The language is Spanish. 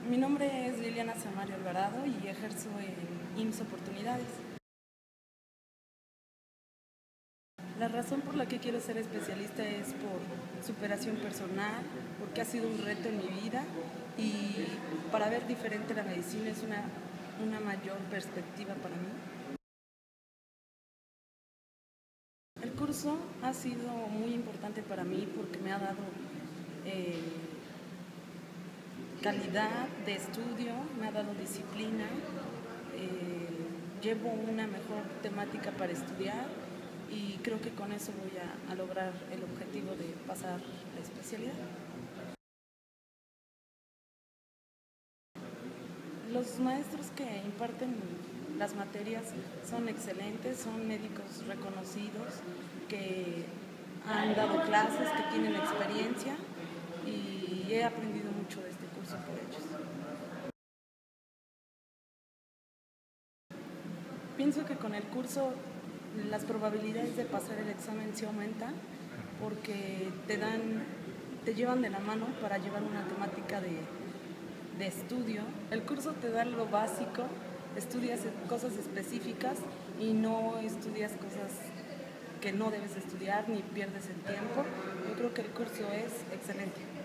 Mi nombre es Liliana Samario Alvarado y ejerzo en IMSS Oportunidades. La razón por la que quiero ser especialista es por superación personal, porque ha sido un reto en mi vida y para ver diferente la medicina es una mayor perspectiva para mí. El curso ha sido muy importante para mí porque me ha dado eh, calidad de estudio, me ha dado disciplina, llevo una mejor temática para estudiar y creo que con eso voy a lograr el objetivo de pasar la especialidad. Los maestros que imparten las materias son excelentes, son médicos reconocidos que han dado clases, que tienen experiencia y he aprendido mucho de este curso por ellos. Pienso que con el curso las probabilidades de pasar el examen se aumentan porque te llevan de la mano para llevar una temática de estudio. El curso te da lo básico, estudias cosas específicas y no estudias cosas que no debes estudiar ni pierdes el tiempo. Yo creo que el curso es excelente.